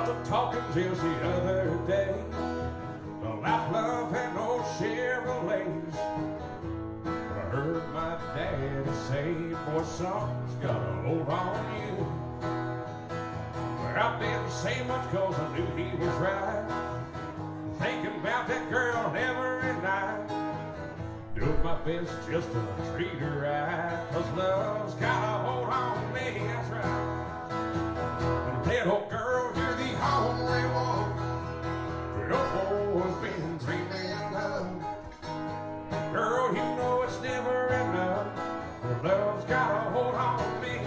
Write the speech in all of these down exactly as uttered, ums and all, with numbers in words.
to talking just the other day. Life, love, and no Chevrolets. I heard my daddy say, boy, something's got a hold on you. Well, I didn't say much cause I knew he was right. Thinking about that girl every night. Doing my best just to treat her right. Cause love's got a hold on me, that's right. Little girl, you're the only one. Your boy's been dreaming of. Girl, you know it's never enough. Love's got a hold on me.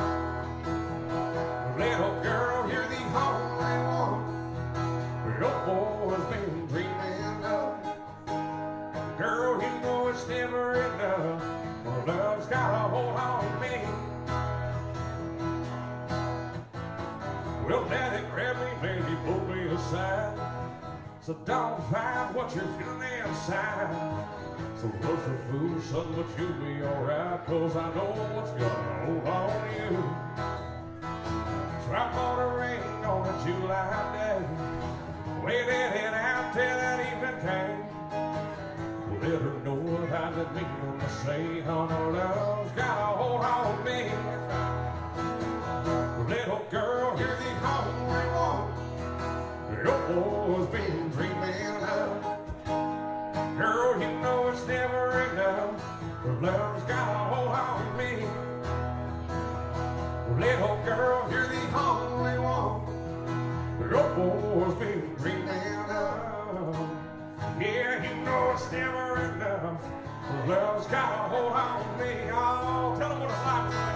Little girl, you're the only one. Your boy's been dreaming of. Girl, you know it's never enough. Love's got a hold on me. Well, Daddy grabbed me, man, he pulled me aside. So don't find what you're feeling inside. So what's the fool, son, but you'll be alright. Cause I know what's gonna hold on you. So I bought a ring on a July day. Waited it out till that evening came. Let her know what I didn't mean to say. Oh, no, love's got a hold on me. Little girl, you're the only one. Your boy's been dreaming of. Girl, you know it's never enough. Love's got a hold on me. Little girl, you're the only one. Your boy's been dreaming of. Yeah, you know it's never enough. Love's got a hold on me. Oh, tell them what it's like.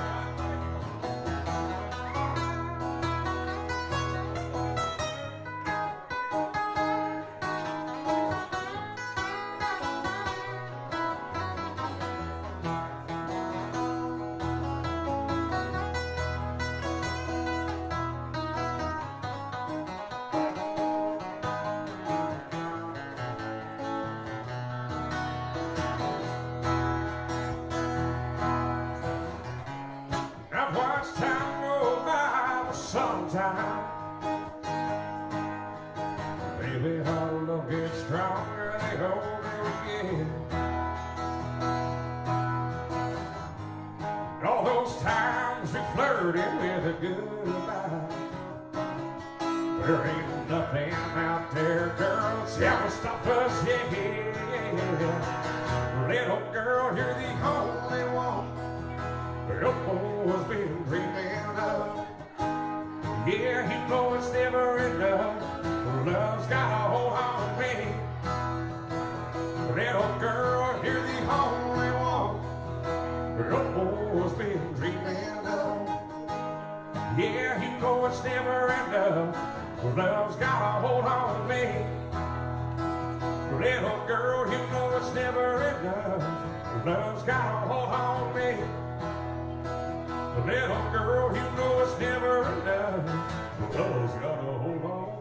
I've watched time go by for some time. Baby, how love gets stronger, they older again. All those times we flirted with a goodbye. There ain't nothing out there, girl, that's ever stopped us, yeah. Little girl, you're the only one. Your boy's been dreaming of. Yeah, you know it's never enough. Love's got a hold on me. Little girl, you're the only one. Your boy's been dreaming of. Yeah, you know it's never enough. Love's got a hold on me. Little girl, you know it's never enough. Love's got a hold on me. Little girl, you know it's never enough. Love's got a hold on.